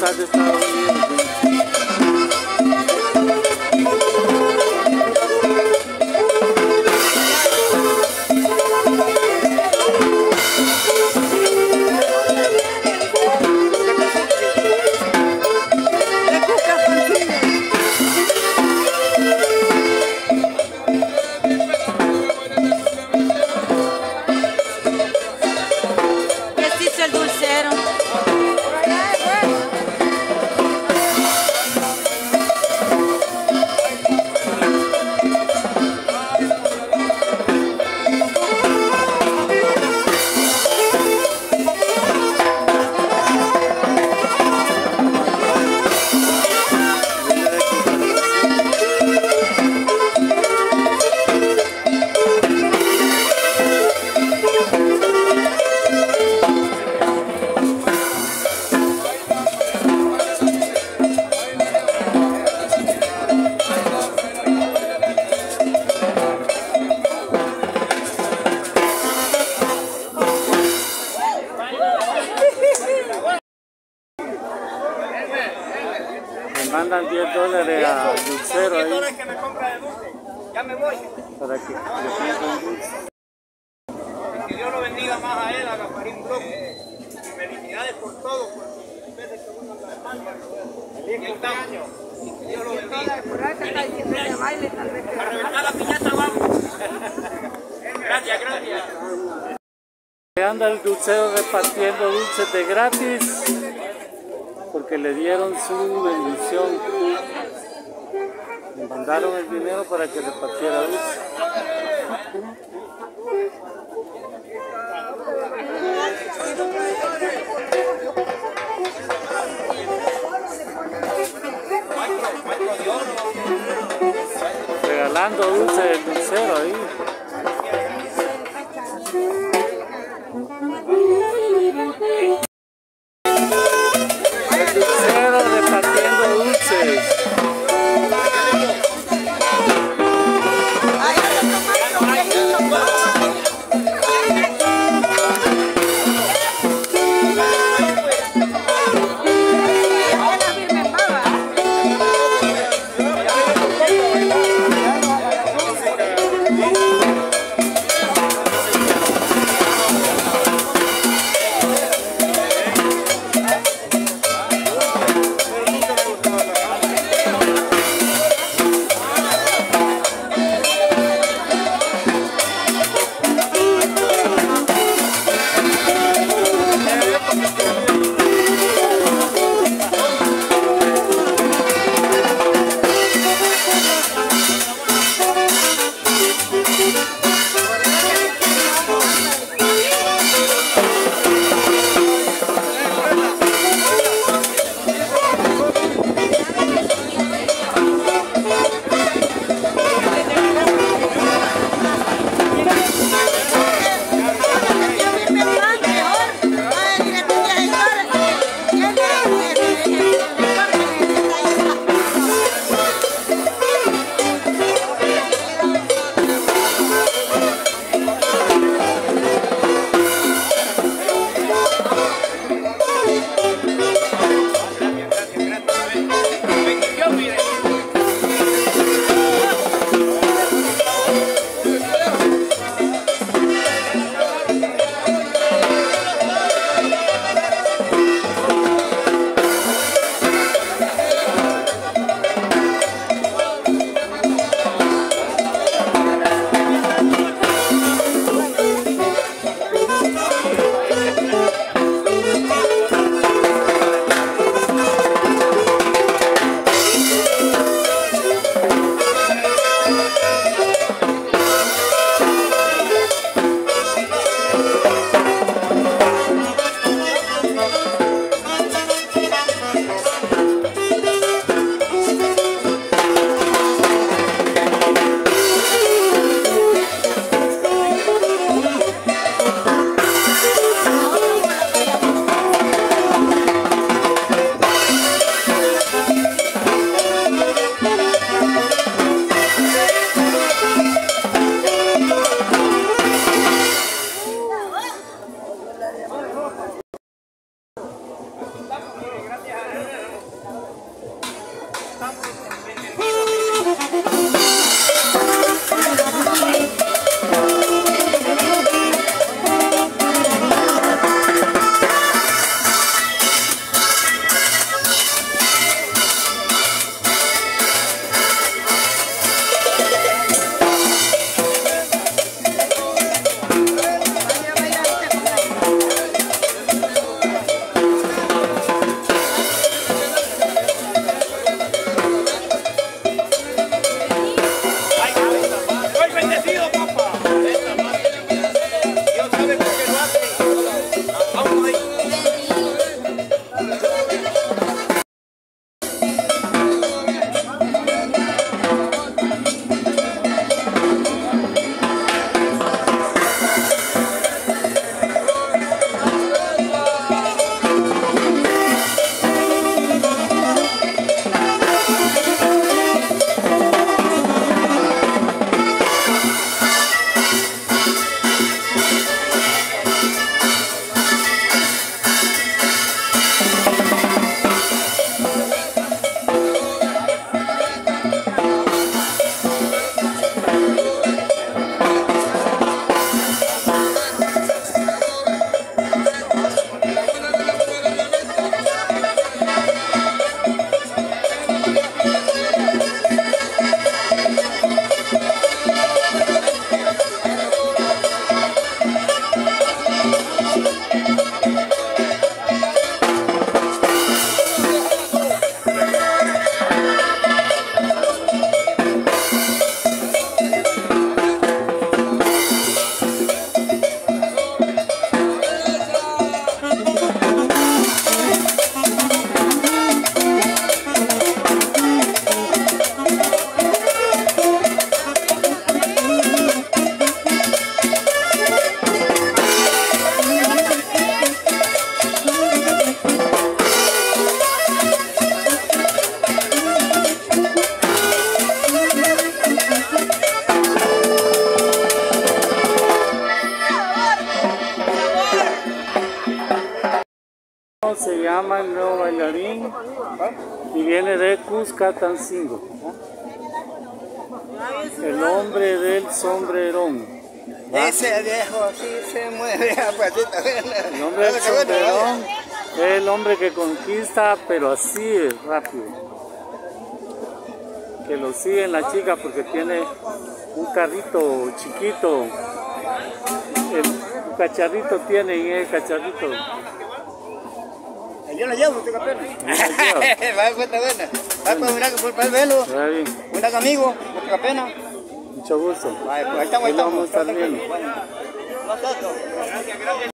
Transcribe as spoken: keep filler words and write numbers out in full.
cosas de Estados Unidos. Mandan diez dólares a Dulcero ahí que me compra de dulce. Ya me voy. para que le compren dulce. Que Dios lo bendiga más a él, a Gasparín Bloco. Felicidades por todo, por las veces que uno lo demanda. Feliz cumpleaños. Que Dios lo bendiga. A reventar la piñata vamos. Gracias, gracias. Anda el Dulcero repartiendo dulces de gratis porque le dieron su bendición. Le mandaron el dinero para que repartiera dulces. Regalando dulces del Dulcero ahí. El Dulcero repartiendo dulces. se llama el nuevo bailarín y viene de Cuscatancingo. El hombre del sombrerón. ¿Va? Ese viejo sí se mueve. El hombre del sombrerón es el hombre que conquista, pero así es rápido. Que lo sigue la chica porque tiene un carrito chiquito. El, un cacharrito tiene y el cacharrito. Yo lo llevo, usted capena. Va a cuenta buena. Va a mirar por el velo. Un amigo, usted capena. Mucho gusto. Ahí estamos, ahí estamos. Vamos a estar viendo. Gracias, gracias.